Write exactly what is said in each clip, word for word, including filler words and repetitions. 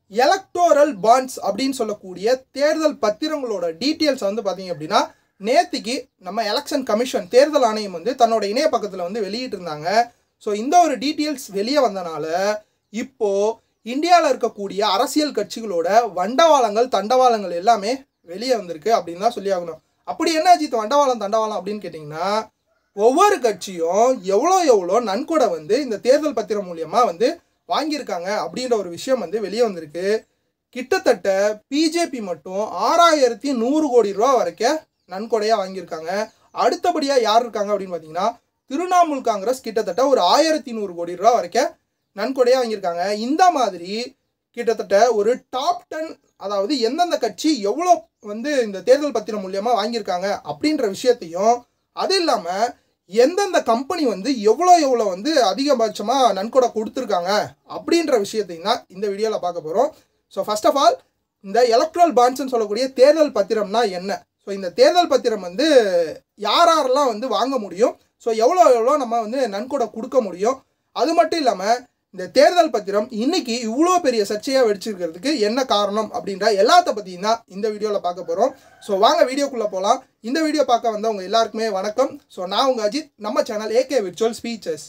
Electoral bonds அப்படின்னு சொல்லக்கூடிய தேர்தல் பத்திரங்களோட டீட்டெயில்ஸ் வந்து பார்த்தீங்க அப்படின்னா நேத்திக்கு நம்ம எலெக்ஷன் கமிஷன் தேர்தல் ஆணையம் வந்து தன்னோட இணைய பக்கத்தில் வந்து வெளியிட்டிருந்தாங்க. ஸோ இந்த ஒரு டீட்டெயில்ஸ் வெளியே வந்தனால இப்போது இந்தியாவில் இருக்கக்கூடிய அரசியல் கட்சிகளோட வண்டவாளங்கள் தண்டவாளங்கள் எல்லாமே வெளியே வந்திருக்கு அப்படின்னு தான் சொல்லி ஆகணும். அப்படி என்ன அஜித் வண்டவாளம் தண்டவாளம் அப்படின்னு கேட்டிங்கன்னா, ஒவ்வொரு கட்சியும் எவ்வளோ எவ்வளோ நன்கொடை வந்து இந்த தேர்தல் பத்திரம் மூலியமாக வந்து வாங்கியிருக்காங்க அப்படின்ற ஒரு விஷயம் வந்து வெளியே வந்திருக்கு. கிட்டத்தட்ட பிஜேபி மட்டும் ஆறாயிரத்தி நூறு கோடி ரூபா வரைக்கும் நன்கொடையாக வாங்கியிருக்காங்க. அடுத்தபடியாக யார் இருக்காங்க அப்படின்னு பார்த்தீங்கன்னா, திரிணாமுல் காங்கிரஸ் கிட்டத்தட்ட ஒரு ஆயிரத்தி நூறு கோடி ரூபா வரைக்கும் நன்கொடையாக வாங்கியிருக்காங்க. இந்த மாதிரி கிட்டத்தட்ட ஒரு டாப் டென், அதாவது எந்தெந்த கட்சி எவ்வளோ வந்து இந்த தேர்தல் பத்திரம் மூலியமாக வாங்கியிருக்காங்க அப்படின்ற விஷயத்தையும், அது இல்லாமல் எந்தெந்த கம்பெனி வந்து எவ்வளோ எவ்வளோ வந்து அதிகபட்சமாக நன்கொடை கொடுத்துருக்காங்க அப்படின்ற விஷயத்தையும் தான் இந்த வீடியோவில் பார்க்க போகிறோம். ஸோ ஃபர்ஸ்ட் ஆஃப் ஆல் இந்த எலக்ட்ரல் பாண்ட்ஸ்ன்னு சொல்லக்கூடிய தேர்தல் பத்திரம்னா என்ன, ஸோ இந்த தேர்தல் பத்திரம் வந்து யார் யாரெல்லாம் வந்து வாங்க முடியும், ஸோ எவ்வளோ எவ்வளோ நம்ம வந்து நன்கொடை கொடுக்க முடியும், அது மட்டும் இல்லாமல் இந்த தேர்தல் பத்திரம் இன்னைக்கு இவ்வளோ பெரிய சர்ச்சையாக வெடிச்சிருக்கிறதுக்கு என்ன காரணம் அப்படின்ற எல்லாத்த பற்றியும் தான் இந்த வீடியோவில் பார்க்க போகிறோம். ஸோ வாங்க வீடியோக்குள்ளே போகலாம். இந்த வீடியோ பார்க்க வந்தவங்க எல்லாருக்குமே வணக்கம். ஸோ நான் உங்கள் அஜித், நம்ம channel AK virtual speeches.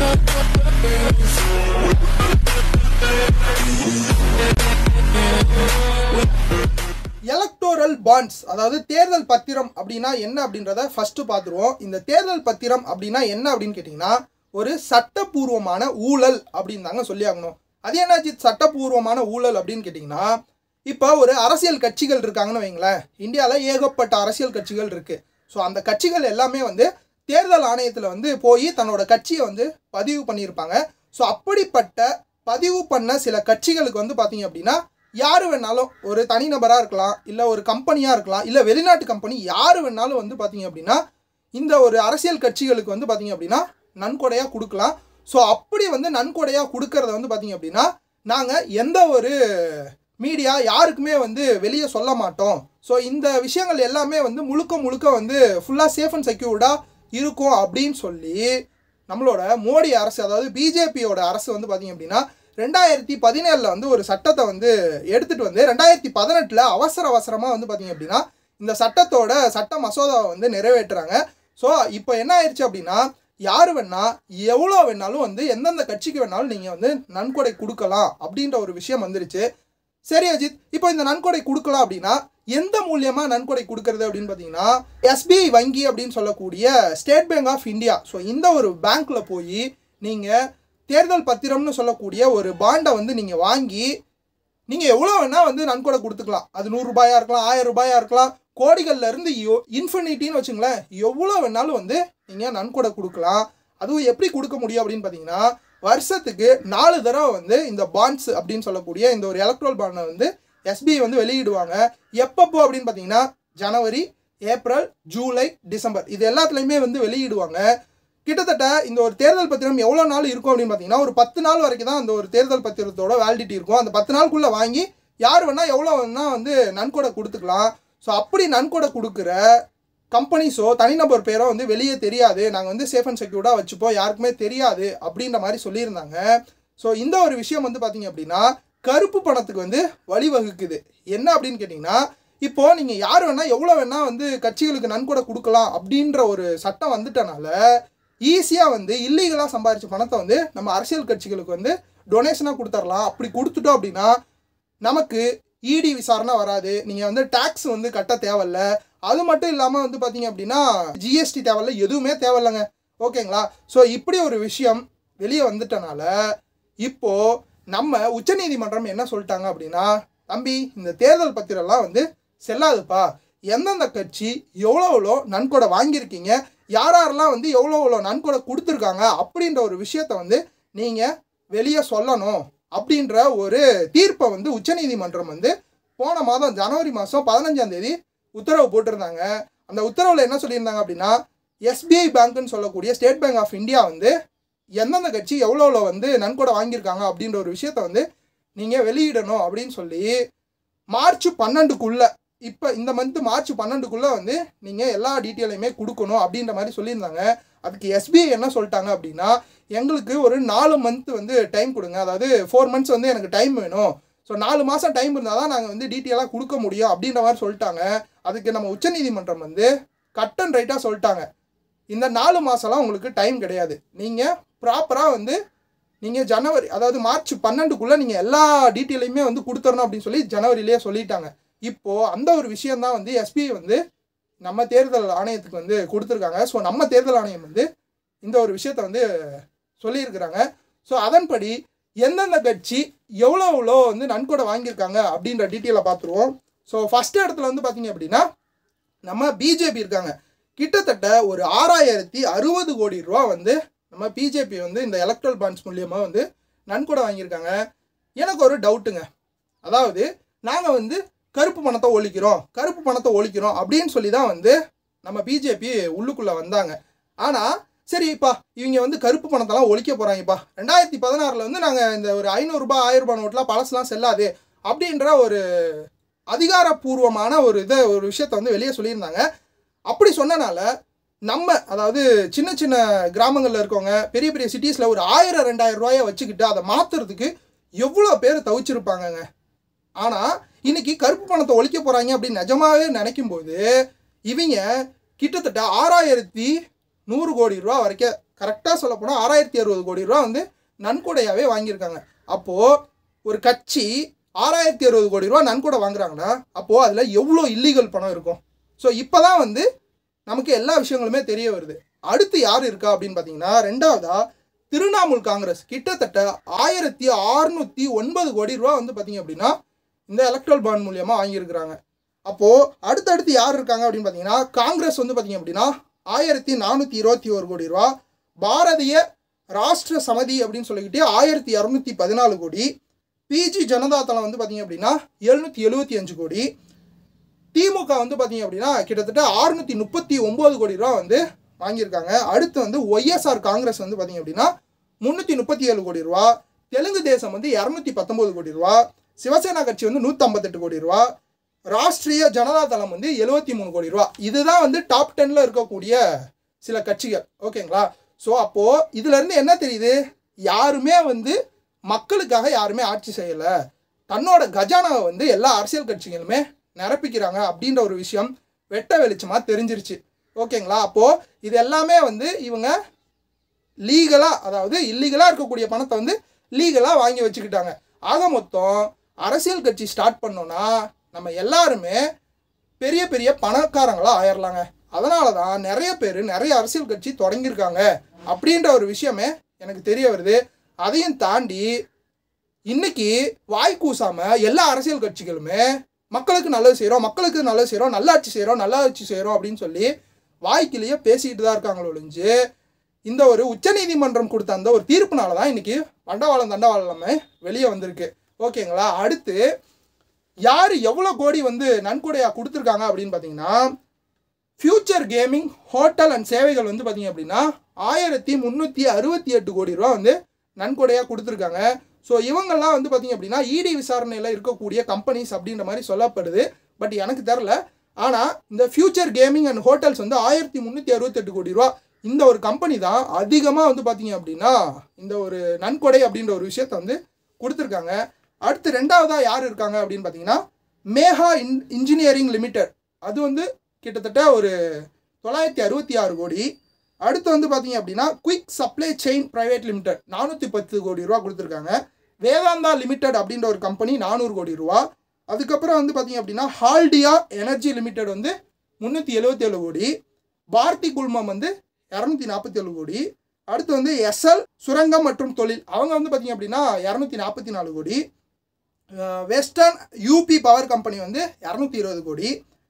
Electoral bonds, அதாவது தேர்தல் பத்திரம் அப்படின்னா என்ன அப்படின்றத ஃபர்ஸ்ட் பார்த்துருவோம். இந்த தேர்தல் பத்திரம் அப்படின்னா என்ன அப்படின்னு கேட்டிங்கன்னா, ஒரு சட்டப்பூர்வமான ஊழல் அப்படின்னு தாங்க சொல்லி ஆகணும். அது என்னாச்சு சட்டப்பூர்வமான ஊழல் அப்படின்னு கேட்டிங்கன்னா, இப்போ ஒரு அரசியல் கட்சிகள் இருக்காங்கன்னு வைங்களேன். இந்தியாவில் ஏகப்பட்ட அரசியல் கட்சிகள் இருக்குது. ஸோ அந்த கட்சிகள் எல்லாமே வந்து தேர்தல் ஆணையத்தில் வந்து போய் தன்னோட கட்சியை வந்து பதிவு பண்ணியிருப்பாங்க. ஸோ அப்படிப்பட்ட பதிவு பண்ண சில கட்சிகளுக்கு வந்து பார்த்தீங்க அப்படின்னா, யார் வேணாலும் ஒரு தனிநபராக இருக்கலாம், இல்லை ஒரு கம்பெனியாக இருக்கலாம், இல்லை வெளிநாட்டு கம்பெனி, யார் வேணாலும் வந்து பார்த்தீங்க அப்படின்னா இந்த ஒரு அரசியல் கட்சிகளுக்கு வந்து பார்த்தீங்க அப்படின்னா நன்கொடையாக கொடுக்கலாம். ஸோ அப்படி வந்து நன்கொடையாக கொடுக்கறத வந்து பார்த்தீங்க அப்படின்னா நாங்கள் எந்த ஒரு மீடியா யாருக்குமே வந்து வெளியே சொல்ல மாட்டோம். ஸோ இந்த விஷயங்கள் எல்லாமே வந்து முழுக்க முழுக்க வந்து ஃபுல்லாக சேஃப் அண்ட் செக்யூர்டாக இருக்கும் அப்படின்னு சொல்லி நம்மளோட மோடி அரசு, அதாவது பிஜேபியோட அரசு வந்து பார்த்தீங்க அப்படின்னா ரெண்டாயிரத்தி பதினேழில் வந்து ஒரு சட்டத்தை வந்து எடுத்துகிட்டு வந்து ரெண்டாயிரத்தி பதினெட்டில் அவசர அவசரமாக வந்து பார்த்தீங்க அப்படின்னா இந்த சட்டத்தோட சட்ட மசோதாவை வந்து நிறைவேற்றுறாங்க. ஸோ இப்போ என்ன ஆயிடுச்சு அப்படின்னா, யார் வேணா எவ்வளோ வேணாலும் வந்து எந்தெந்த கட்சிக்கு வேணாலும் நீங்கள் வந்து நன்கொடை கொடுக்கலாம் அப்படின்ற ஒரு விஷயம் வந்துருச்சு. சரி அஜித், இப்போ இந்த நன்கொடை கொடுக்கலாம் அப்படின்னா எந்த மூலியமாக நன்கொடை கொடுக்கறது அப்படின்னு பார்த்தீங்கன்னா, எஸ்பிஐ வங்கி அப்படின்னு சொல்லக்கூடிய state bank of India, so இந்த ஒரு பேங்க்கில் போய் நீங்கள் தேர்தல் பத்திரம்னு சொல்லக்கூடிய ஒரு பாண்டை வந்து நீங்கள் வாங்கி நீங்கள் எவ்வளோ வேணால் வந்து நன்கொடை கொடுத்துக்கலாம். அது நூறுரூபாயாக இருக்கலாம், ஆயிரம் ரூபாயாக இருக்கலாம், கோடிகள்லேருந்து யோ இன்ஃபினிட்டின்னு வச்சுங்களேன், எவ்வளோ வேணாலும் வந்து நீங்கள் நன்கொடை கொடுக்கலாம். அதுவும் எப்படி கொடுக்க முடியும் அப்படின்னு பார்த்தீங்கன்னா, வருஷத்துக்கு நாலு தடவை வந்து இந்த பாண்ட்ஸ் அப்படின்னு சொல்லக்கூடிய இந்த ஒரு எலக்ட்ரல் பாண்டை வந்து எஸ்பிஐ வந்து வெளியிடுவாங்க. எப்பப்போ அப்படின்னு பார்த்தீங்கன்னா, ஜனவரி, ஏப்ரல், ஜூலை, டிசம்பர், இது எல்லாத்துலேயுமே வந்து வெளியிடுவாங்க. கிட்டத்தட்ட இந்த ஒரு தேர்தல் பத்திரம் எவ்வளோ நாள் இருக்கும் அப்படின்னு பார்த்தீங்கன்னா, ஒரு பத்து நாள் வரைக்கும் தான் அந்த ஒரு தேர்தல் பத்திரத்தோட வேலிடிட்டி இருக்கும். அந்த பத்து நாளுக்குள்ளே வாங்கி யார் வேணால் எவ்வளோ வேணால் வந்து நன்கொடை கொடுத்துக்கலாம். ஸோ அப்படி நன்கொடை கொடுக்குற கம்பெனிஸோ தனிநபர் பேரோ வந்து வெளியே தெரியாது, நாங்கள் வந்து சேஃப் அண்ட் செக்யூர்டாக வச்சுப்போம், யாருக்குமே தெரியாது அப்படின்ற மாதிரி சொல்லியிருந்தாங்க. ஸோ இந்த ஒரு விஷயம் வந்து பார்த்தீங்க அப்படின்னா கருப்பு பணத்துக்கு வந்து வழிவகுக்குது. என்ன அப்படின்னு கேட்டிங்கன்னா, இப்போது நீங்கள் யார் வேணால் எவ்வளோ வேணால் வந்து கட்சிகளுக்கு நன்கொடை கொடுக்கலாம் அப்படின்ற ஒரு சட்டம் வந்துட்டனால ஈஸியாக வந்து இல்லீகலாக சம்பாதிச்ச பணத்தை வந்து நம்ம அரசியல் கட்சிகளுக்கு வந்து டொனேஷனாக கொடுத்துடலாம். அப்படி கொடுத்துட்டோம் அப்படின்னா நமக்கு இடி விசாரணை வராது, நீங்கள் வந்து டேக்ஸ் வந்து கட்ட தேவையில்ல, அது மட்டும் இல்லாமல் வந்து பார்த்தீங்க அப்படின்னா ஜிஎஸ்டி தேவையில்ல, எதுவுமே தேவையில்லைங்க. ஓகேங்களா? ஸோ இப்படி ஒரு விஷயம் வெளியே வந்துட்டனால இப்போது நம்ம உச்சநீதிமன்றம் என்ன சொல்லிட்டாங்க அப்படின்னா, தம்பி இந்த தேர்தல் பத்திரம்லாம் வந்து செல்லாதுப்பா, எந்தெந்த கட்சி எவ்வளோ எவ்வளோ நன்கொடை வாங்கியிருக்கீங்க, யார் யாரெல்லாம் வந்து எவ்வளோ எவ்வளோ நன்கொடை கொடுத்துருக்காங்க அப்படின்ற ஒரு விஷயத்தை வந்து நீங்கள் வெளியே சொல்லணும் அப்படின்ற ஒரு தீர்ப்பை வந்து உச்சநீதிமன்றம் வந்து போன மாதம் ஜனவரி மாதம் பதினஞ்சாம் தேதி உத்தரவு போட்டிருந்தாங்க. அந்த உத்தரவில் என்ன சொல்லியிருந்தாங்க அப்படின்னா, எஸ்பிஐ பேங்க்குன்னு சொல்லக்கூடிய ஸ்டேட் பேங்க் ஆஃப் இந்தியா வந்து எந்தெந்த கட்சி எவ்வளோ எவ்வளோ வந்து நன்கொடை வாங்கியிருக்காங்க அப்படின்ற ஒரு விஷயத்தை வந்து நீங்கள் வெளியிடணும் அப்படின்னு சொல்லி மார்ச் பன்னெண்டுக்குள்ளே, இப்போ இந்த மந்த்து மார்ச் பன்னெண்டுக்குள்ளே வந்து நீங்கள் எல்லா டீட்டெயிலையுமே கொடுக்கணும் அப்படின்ற மாதிரி சொல்லியிருந்தாங்க. அதுக்கு எஸ்பிஐ என்ன சொல்லிட்டாங்க அப்படின்னா, எங்களுக்கு ஒரு நாலு மந்த் வந்து டைம் கொடுங்க, அதாவது ஃபோர் மந்த்ஸ் வந்து எனக்கு டைம் வேணும், ஸோ நாலு மாதம் டைம் இருந்தால் தான் நாங்கள் வந்து டீட்டெயிலாக கொடுக்க முடியும் அப்படின்ற மாதிரி சொல்லிட்டாங்க. அதுக்கு நம்ம உச்சநீதிமன்றம் வந்து கட் அண்ட் ரைட்டாக சொல்லிட்டாங்க, இந்த நாலு மாதம்லாம் உங்களுக்கு டைம் கிடையாது, நீங்கள் ப்ராப்பராக வந்து நீங்கள் ஜனவரி அதாவது மார்ச் பன்னெண்டுக்குள்ளே நீங்கள் எல்லா டீட்டெயிலையுமே வந்து கொடுத்துடணும் அப்படின்னு சொல்லி ஜனவரியிலேயே சொல்லிட்டாங்க. இப்போது அந்த ஒரு விஷயந்தான் வந்து எஸ்பி வந்து நம்ம தேர்தல் ஆணையத்துக்கு வந்து கொடுத்துருக்காங்க. ஸோ நம்ம தேர்தல் ஆணையம் வந்து இந்த ஒரு விஷயத்தை வந்து சொல்லியிருக்கிறாங்க. ஸோ அதன்படி எந்தெந்த கட்சி எவ்வளோ எவ்வளோ வந்து நன்கொடை வாங்கியிருக்காங்க அப்படின்ற டீட்டெயிலை பார்த்துருவோம். ஸோ ஃபஸ்ட்டு இடத்துல வந்து பார்த்திங்க அப்படின்னா நம்ம பிஜேபி இருக்காங்க. கிட்டத்தட்ட ஒரு ஆறாயிரத்தி அறுபது கோடி ரூபா வந்து நம்ம பிஜேபி வந்து இந்த எலக்ட்ரல் பாண்ட்ஸ் மூலியமாக வந்து நன்கொடை வாங்கியிருக்காங்க. எனக்கு ஒரு டவுட்டுங்க, அதாவது நாங்கள் வந்து கருப்பு பணத்தை ஒழிக்கிறோம் கருப்பு பணத்தை ஒழிக்கிறோம் அப்படின்னு சொல்லி தான் வந்து நம்ம பிஜேபி உள்ளுக்குள்ளே வந்தாங்க. ஆனால் சரிப்பா இவங்க வந்து கருப்பு பணத்தெல்லாம் ஒழிக்க போகிறாங்கப்பா, ரெண்டாயிரத்தி பதினாறில் வந்து நாங்கள் இந்த ஒரு ஐநூறுரூபா ஆயிரம் ரூபாய் நோட்டெலாம் பழசுலாம் செல்லாது அப்படின்ற ஒரு அதிகாரப்பூர்வமான ஒரு இதை ஒரு விஷயத்தை வந்து வெளியே சொல்லியிருந்தாங்க. அப்படி சொன்னனால நம்ம அதாவது சின்ன சின்ன கிராமங்களில் இருக்கவங்க பெரிய பெரிய சிட்டிஸில் ஒரு ஆயிரம் ரெண்டாயிரம் ரூபாயை வச்சுக்கிட்டு அதை மாற்றுறதுக்கு எவ்வளோ பேர் தவிச்சிருப்பாங்கங்க. ஆனால் இன்னைக்கு கருப்பு பணத்தை ஒழிக்க போகிறாங்க அப்படின்னு நிஜமாவே நினைக்கும் போது இவங்க கிட்டத்தட்ட ஆறாயிரத்தி நூறு கோடி ரூபா வரைக்கும், கரெக்டாக சொல்ல போனால் ஆறாயிரத்தி அறுபது கோடி ரூபா வந்து நன்கொடையாகவே வாங்கியிருக்காங்க. அப்போது ஒரு கட்சி ஆறாயிரத்தி அறுபது கோடி ரூபா நன்கொடை வாங்குறாங்கன்னா அப்போது அதில் எவ்வளோ இல்லீகல் பணம் இருக்கும். ஸோ இப்போ தான் வந்து நமக்கு எல்லா விஷயங்களுமே தெரிய வருது. அடுத்து யார் இருக்கா அப்படின்னு பார்த்தீங்கன்னா ரெண்டாவதா திரிணாமுல் காங்கிரஸ் கிட்டத்தட்ட ஆயிரத்தி அறுநூற்றி ஒன்பது கோடி ரூபா வந்து பார்த்தீங்க அப்படின்னா இந்த எலக்ட்ரல் பாண்ட் மூலியமாக வாங்கியிருக்கிறாங்க. அப்போது அடுத்தடுத்து யார் இருக்காங்க அப்படின்னு பார்த்தீங்கன்னா காங்கிரஸ் வந்து பார்த்தீங்க அப்படின்னா ஆயிரத்தி நானூற்றி இருபத்தி ஒரு கோடி ரூபா, பாரதிய ராஷ்டிர சமதி அப்படின்னு சொல்லிக்கிட்டு ஆயிரத்தி இரநூத்தி பதினாலு கோடி, பிஜி ஜனதா தளம் வந்து பார்த்தீங்க அப்படின்னா எழுநூற்றி எழுபத்தி அஞ்சு கோடி, திமுக வந்து பார்த்தீங்க அப்படின்னா கிட்டத்தட்ட அறுநூற்றி முப்பத்தி ஒம்பது கோடி ரூபா வந்து வாங்கியிருக்காங்க. அடுத்து வந்து ஒய்எஸ்ஆர் காங்கிரஸ் வந்து பார்த்தீங்க அப்படின்னா முந்நூற்றி முப்பத்தி ஏழு கோடி ரூபா, தெலுங்கு தேசம் வந்து இரநூத்தி பத்தொம்போது கோடி ரூபா, சிவசேனா கட்சி வந்து நூற்றி ஐம்பத்தெட்டு கோடி ரூபா, ராஷ்ட்ரிய ஜனதா தளம் வந்து எழுபத்தி மூணு கோடி ரூபா. இதுதான் வந்து டாப் டென்னில் இருக்கக்கூடிய சில கட்சிகள். ஓகேங்களா? ஸோ அப்போது இதுலேருந்து என்ன தெரியுது, யாருமே வந்து மக்களுக்காக யாருமே ஆட்சி செய்யலை, தன்னோட கஜானாவை வந்து எல்லா அரசியல் கட்சிகளுமே நிரப்பிக்கிறாங்க அப்படின்ற ஒரு விஷயம் வெட்ட வெளிச்சமாக தெரிஞ்சிருச்சு. ஓகேங்களா? அப்போது இது எல்லாமே வந்து இவங்க லீகலாக அதாவது இல்லீகலாக இருக்கக்கூடிய பணத்தை வந்து லீகலாக வாங்கி வச்சுக்கிட்டாங்க. ஆக மொத்தம் அரசியல் கட்சி ஸ்டார்ட் பண்ணோன்னா நம்ம எல்லாருமே பெரிய பெரிய பணக்காரங்களாக ஆயிடலாங்க. அதனால தான் நிறைய பேர் நிறைய அரசியல் கட்சி தொடங்கியிருக்காங்க அப்படின்ற ஒரு விஷயமே எனக்கு தெரிய வருது. அதையும் தாண்டி இன்னைக்கு வாய் கூசாமல் எல்லா அரசியல் கட்சிகளுமே மக்களுக்கு நல்லது செய்கிறோம் மக்களுக்கு நல்லது செய்கிறோம் நல்லாட்சி செய்கிறோம் நல்லாட்சி செய்கிறோம் அப்படின்னு சொல்லி வாய்க்கிலேயே பேசிக்கிட்டு தான் இருக்காங்களோ ஒழிஞ்சு இந்த ஒரு உச்சநீதிமன்றம் கொடுத்த அந்த ஒரு தீர்ப்புனால தான் இன்றைக்கி வண்டவாளம் தண்டவாளம் எல்லாமே வெளியே வந்திருக்கு. ஓகேங்களா? அடுத்து யார் எவ்வளோ கோடி வந்து நன்கொடையாக கொடுத்துருக்காங்க அப்படின்னு பார்த்தீங்கன்னா ஃபியூச்சர் கேமிங் ஹோட்டல் அண்ட் சேவைகள் வந்து பார்த்தீங்க அப்படின்னா ஆயிரத்தி முந்நூற்றி அறுபத்தி எட்டு கோடி ரூபா வந்து நன்கொடையாக கொடுத்துருக்காங்க. ஸோ இவங்கெல்லாம் வந்து பார்த்திங்க அப்படின்னா இடி விசாரணையில் இருக்கக்கூடிய கம்பெனிஸ் அப்படின்ற மாதிரி சொல்லப்படுது. பட் எனக்கு தெரில. ஆனால் இந்த ஃபியூச்சர் கேமிங் அண்ட் ஹோட்டல்ஸ் வந்து ஆயிரத்தி முந்நூற்றி அறுபத்தெட்டு கோடி ரூபா இந்த ஒரு கம்பெனி தான் அதிகமாக வந்து பார்த்திங்க அப்படின்னா இந்த ஒரு நன்கொடை அப்படின்ற ஒரு விஷயத்தை வந்து கொடுத்துருக்காங்க. அடுத்து ரெண்டாவதாக யார் இருக்காங்க அப்படின்னு பார்த்தீங்கன்னா மேஹா இன் இன்ஜினியரிங் லிமிடெட், அது வந்து கிட்டத்தட்ட ஒரு தொள்ளாயிரத்தி அறுபத்தி ஆறு கோடி. அடுத்து வந்து பார்த்தீங்க அப்படின்னா quick supply chain private limited நானூற்றி பத்து கோடி ரூபா கொடுத்துருக்காங்க. வேதாந்தா லிமிடெட் அப்படின்ற ஒரு கம்பெனி நானூறு கோடி ரூபா. அதுக்கப்புறம் வந்து பார்த்தீங்க அப்படின்னா ஹால்டியா எனர்ஜி லிமிடெட் வந்து முந்நூற்றி எழுபத்தி ஏழு கோடி, பாரதி குல்மம் வந்து இரநூத்தி நாற்பத்தி ஏழு கோடி. அடுத்து வந்து எஸ்எல் சுரங்கம் மற்றும் தொழில் அவங்க வந்து பார்த்தீங்க அப்படின்னா இரநூத்தி நாற்பத்தி நாலு கோடி. வெஸ்டர்ன் யூபி பவர் கம்பெனி வந்து இரநூத்தி இருபது கோடி.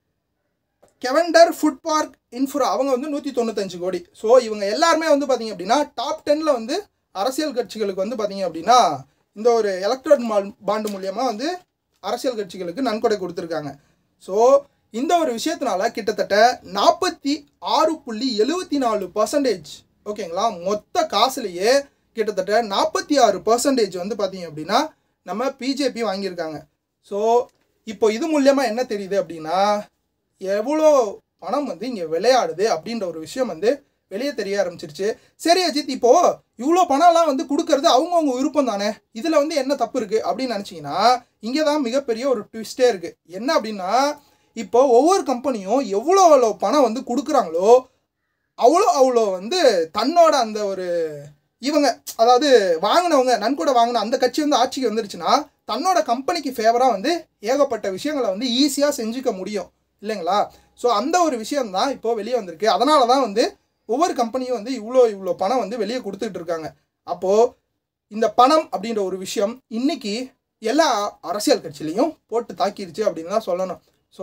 கெவண்டர் ஃபுட் பார்க் இன்ஃப்ரா அவங்க வந்து நூற்றி தொண்ணூத்தஞ்சு கோடி. ஸோ இவங்க எல்லாருமே வந்து பார்த்திங்க அப்படின்னா டாப் டென்னில் வந்து அரசியல் கட்சிகளுக்கு வந்து பார்த்திங்க அப்படின்னா இந்த ஒரு எலக்ட்ரல் பாண்டு மூலியமாக வந்து அரசியல் கட்சிகளுக்கு நன்கொடை கொடுத்துருக்காங்க. ஸோ இந்த ஒரு விஷயத்தினால கிட்டத்தட்ட நாற்பத்தி ஆறு புள்ளி எழுபத்தி நாலு பர்சன்டேஜ் ஓகேங்களா மொத்த காசுலேயே கிட்டத்தட்ட நாற்பத்தி ஆறு பர்சன்டேஜ் வந்து பார்த்திங்க அப்படின்னா நம்ம பிஜேபி வாங்கியிருக்காங்க. ஸோ இப்போ இது மூலியமாக என்ன தெரியுது அப்படின்னா எவ்வளோ பணம் வந்து இங்கே விளையாடுது அப்படின்ற ஒரு விஷயம் வந்து வெளியே தெரிய ஆரம்பிச்சிருச்சு. சரி அஜித், இப்போது இவ்வளோ பணம்லாம் வந்து கொடுக்கறது அவங்கவுங்க விருப்பம் தானே, இதில் வந்து என்ன தப்பு இருக்குது அப்படின்னு நினச்சிங்கன்னா இங்கே தான் மிகப்பெரிய ஒரு ட்விஸ்டே இருக்குது. என்ன அப்படின்னா, இப்போ ஒவ்வொரு கம்பெனியும் எவ்வளோ எவ்வளோ பணம் வந்து கொடுக்குறாங்களோ அவ்வளோ அவ்வளோ வந்து தன்னோட அந்த ஒரு இவங்க அதாவது வாங்கினவங்க நன்கொடை வாங்கின அந்த கட்சி வந்து ஆட்சிக்கு வந்துருச்சுன்னா தன்னோட கம்பெனிக்கு ஃபேவராக வந்து ஏகப்பட்ட விஷயங்களை வந்து ஈஸியாக செஞ்சுக்க முடியும் இல்லைங்களா? ஸோ அந்த ஒரு விஷயம்தான் இப்போது வெளியே வந்திருக்கு. அதனால தான் வந்து ஒவ்வொரு கம்பெனியும் வந்து இவ்வளோ இவ்வளோ பணம் வந்து வெளியே கொடுத்துட்டு இருக்காங்க. அப்போது இந்த பணம் அப்படின்ற ஒரு விஷயம் இன்றைக்கி எல்லா அரசியல் கட்சியிலையும் போட்டு தாக்கிடுச்சு அப்படின்னு தான் சொல்லணும். ஸோ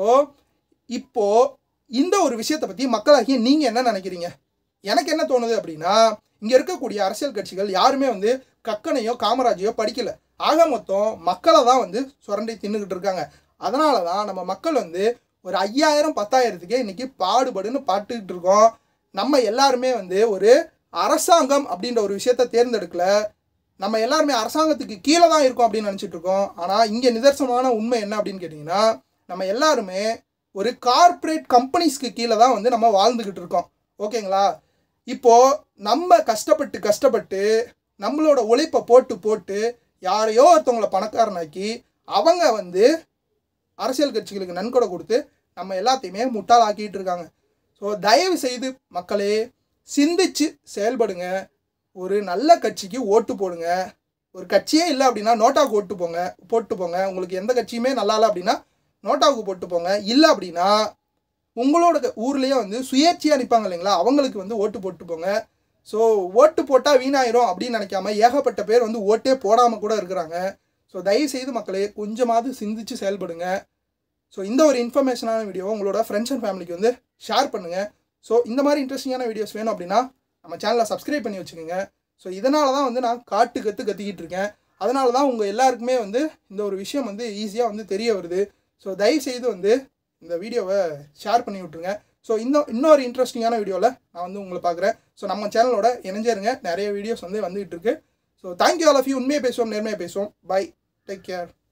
இப்போது இந்த ஒரு விஷயத்தை பற்றி மக்களாகி நீங்கள் என்ன நினைக்கிறீங்க? எனக்கு என்ன தோணுது அப்படின்னா, இங்கே இருக்கக்கூடிய அரசியல் கட்சிகள் யாருமே வந்து கக்கனையோ காமராஜையோ படிக்கலை. ஆக மொத்தம் மக்களை தான் வந்து சுரண்டி தின்னுக்கிட்டு இருக்காங்க. அதனால தான் நம்ம மக்கள் வந்து ஒரு ஐயாயிரம் பத்தாயிரத்துக்கே இன்றைக்கி பாடுபடுன்னு பாட்டுக்கிட்டு இருக்கோம். நம்ம எல்லாருமே வந்து ஒரு அரசாங்கம் அப்படின்ற ஒரு விஷயத்தை தேர்ந்தெடுக்கல. நம்ம எல்லாருமே அரசாங்கத்துக்கு கீழே தான் இருக்கோம் அப்படின்னு நினச்சிட்டு இருக்கோம். ஆனால் இங்கே நிதர்சனமான உண்மை என்ன அப்படின்னு கேட்டிங்கன்னா, நம்ம எல்லாருமே ஒரு கார்ப்பரேட் கம்பெனிஸ்க்கு கீழே தான் வந்து நம்ம வாழ்ந்துக்கிட்டு இருக்கோம். ஓகேங்களா? இப்போது நம்ம கஷ்டப்பட்டு கஷ்டப்பட்டு நம்மளோட உழைப்பை போட்டு போட்டு யாரையோ ஒருத்தவங்களை பணக்காரனாக்கி அவங்க வந்து அரசியல் கட்சிகளுக்கு நன்கொடை கொடுத்து நம்ம எல்லாத்தையுமே முட்டாளாக்கிட்டு இருக்காங்க. ஸோ தயவு செய்து மக்களே சிந்திச்சு செயல்படுங்க. ஒரு நல்ல கட்சிக்கு ஓட்டு போடுங்க. ஒரு கட்சியே இல்லை அப்படின்னா நோட்டாவுக்கு ஓட்டு போங்க போட்டு போங்க. உங்களுக்கு எந்த கட்சியுமே நல்லா இல்லை அப்படின்னா நோட்டாவுக்கு போட்டு போங்க. இல்லை அப்படின்னா உங்களோட ஊர்லேயே வந்து சுயேட்சையாக நிற்பாங்க இல்லைங்களா, அவங்களுக்கு வந்து ஓட்டு போட்டு போங்க. ஸோ ஓட்டு போட்டால் வீணாயிரும் அப்படின்னு நினைக்காம ஏகப்பட்ட பேர் வந்து ஓட்டே போடாமல் கூட இருக்கிறாங்க. ஸோ தயவு செய்து மக்களே கொஞ்சமாவது சிந்திச்சு செயல்படுங்க. ஸோ இந்த ஒரு இன்ஃபர்மேஷனான வீடியோவை உங்களோட ஃப்ரெண்ட்ஸ் அண்ட் ஃபேமிலிக்கு வந்து ஷேர் பண்ணுங்கள். ஸோ இந்த மாதிரி இன்ட்ரெஸ்டிங்கான வீடியோஸ் வேணும் அப்படின்னா நம்ம சேனலை சப்ஸ்கிரைப் பண்ணி வச்சுக்கோங்க. ஸோ இதனால தான் வந்து நான் காட்டு கற்று கற்றுக்கிட்டு இருக்கேன். அதனால தான் உங்கள் எல்லாருக்குமே வந்து இந்த ஒரு விஷயம் வந்து ஈஸியாக வந்து தெரிய வருது. ஸோ தயவு செய்து வந்து இந்த வீடியோவை ஷேர் பண்ணி விட்ருங்க. ஸோ இன்னும் இன்னொரு இன்ட்ரெஸ்டிங்கான வீடியோவில் நான் வந்து உங்களை பார்க்குறேன். ஸோ நம்ம சேனலோட இணைஞ்சிருங்க. நிறைய வீடியோஸ் வந்து வந்துகிட்டு இருக்கு. So thank you all of you. உண்மையை பேசுவோம், நேர்மையாக பேசுவோம். Bye, take care.